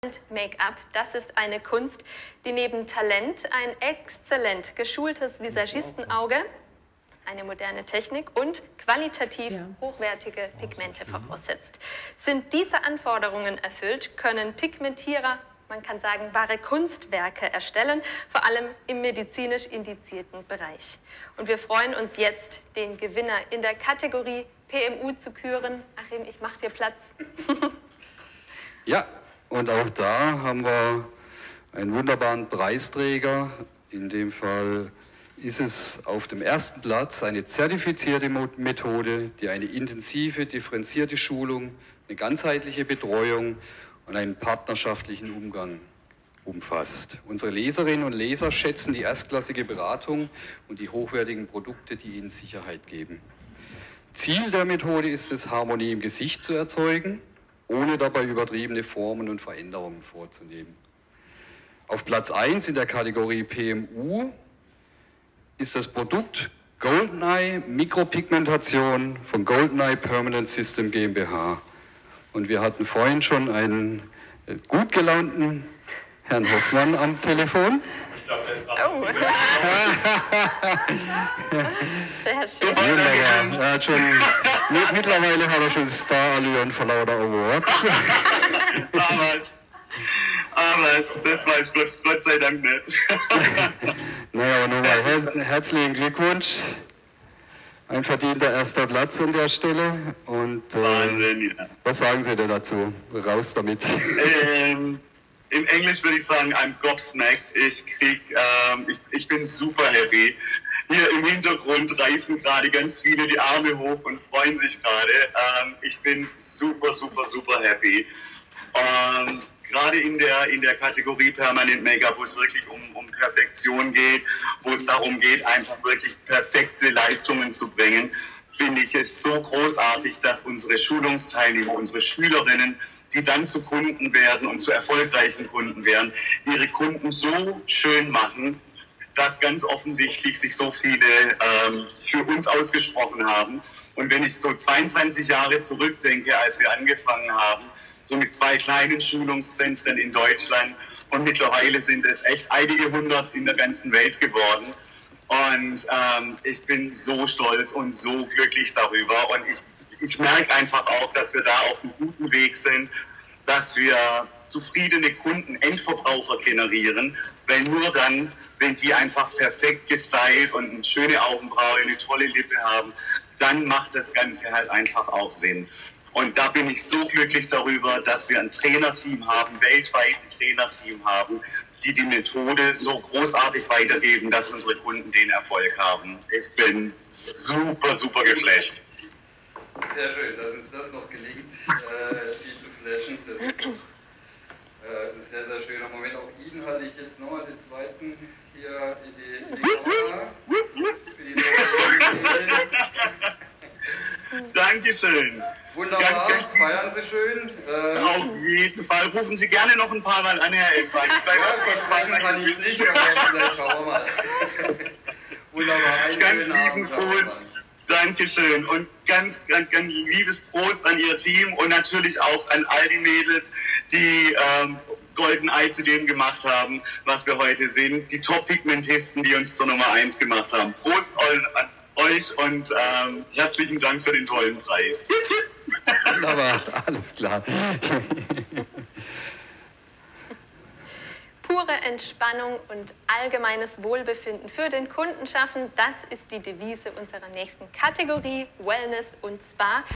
Make-up, das ist eine Kunst, die neben Talent ein exzellent geschultes Visagistenauge, eine moderne Technik und qualitativ hochwertige Pigmente voraussetzt. Sind diese Anforderungen erfüllt, können Pigmentierer, man kann sagen, wahre Kunstwerke erstellen, vor allem im medizinisch indizierten Bereich. Und wir freuen uns jetzt, den Gewinner in der Kategorie PMU zu küren. Achim, ich mache dir Platz. Ja, und auch da haben wir einen wunderbaren Preisträger. In dem Fall ist es auf dem ersten Platz eine zertifizierte Methode, die eine intensive, differenzierte Schulung, eine ganzheitliche Betreuung und einen partnerschaftlichen Umgang umfasst. Unsere Leserinnen und Leser schätzen die erstklassige Beratung und die hochwertigen Produkte, die ihnen Sicherheit geben. Ziel der Methode ist es, Harmonie im Gesicht zu erzeugen, ohne dabei übertriebene Formen und Veränderungen vorzunehmen. Auf Platz 1 in der Kategorie PMU ist das Produkt Goldeneye Mikropigmentation von Goldeneye Permanent System GmbH. Und wir hatten vorhin schon einen gut gelaunten Herrn Hoffmann am Telefon. Ich glaube, der ist Sehr schön. Er hat schon, mittlerweile hat er schon Star-Allüren vor lauter Awards. Aber das weiß Gott sei Dank nicht. Naja, aber nochmal herzlichen Glückwunsch. Ein verdienter erster Platz an der Stelle. Und Wahnsinn, ja. Was sagen Sie denn dazu? Raus damit. Im Englisch würde ich sagen, I'm gobsmacked. Ich bin super happy. Hier im Hintergrund reißen gerade ganz viele die Arme hoch und freuen sich gerade. Ich bin super, super, super happy. Gerade in der Kategorie Permanent Make-up, wo es wirklich um Perfektion geht, wo es darum geht, einfach wirklich perfekte Leistungen zu bringen, finde ich es so großartig, dass unsere Schulungsteilnehmer, unsere Schülerinnen, die dann zu Kunden werden und zu erfolgreichen Kunden werden, ihre Kunden so schön machen, dass ganz offensichtlich sich so viele für uns ausgesprochen haben. Und wenn ich so 22 Jahre zurückdenke, als wir angefangen haben, so mit 2 kleinen Schulungszentren in Deutschland, und mittlerweile sind es echt einige hundert in der ganzen Welt geworden. Und ich bin so stolz und so glücklich darüber. Und ich merke einfach auch, dass wir da auf einem guten Weg sind, dass wir zufriedene Kunden, Endverbraucher generieren, weil nur dann, wenn die einfach perfekt gestylt und eine schöne Augenbraue, eine tolle Lippe haben, dann macht das Ganze halt einfach auch Sinn. Und da bin ich so glücklich darüber, dass wir ein Trainerteam haben, weltweit ein Trainerteam haben, die die Methode so großartig weitergeben, dass unsere Kunden den Erfolg haben. Ich bin super, super geflasht. Sehr schön, dass uns das noch gelingt, Sie zu flashen. Das ist ein sehr, sehr schöner Moment. Auch Ihnen halte ich jetzt nochmal den zweiten hier in die Kamera. Dankeschön. Wunderbar, feiern Sie schön. Auf jeden Fall. Rufen Sie gerne noch ein paar Mal an, Herr Elfwein. Versprechen kann ich nicht, aber vielleicht schauen wir mal. Wunderbar, ganz lieben Gruß. Dankeschön. Und ganz liebes Prost an Ihr Team und natürlich auch an all die Mädels, die Goldeneye zu dem gemacht haben, was wir heute sind. Die Top-Pigmentisten, die uns zur Nummer 1 gemacht haben. Prost an euch und herzlichen Dank für den tollen Preis. Wunderbar, alles klar. Pure Entspannung und allgemeines Wohlbefinden für den Kunden schaffen, das ist die Devise unserer nächsten Kategorie Wellness und Spa.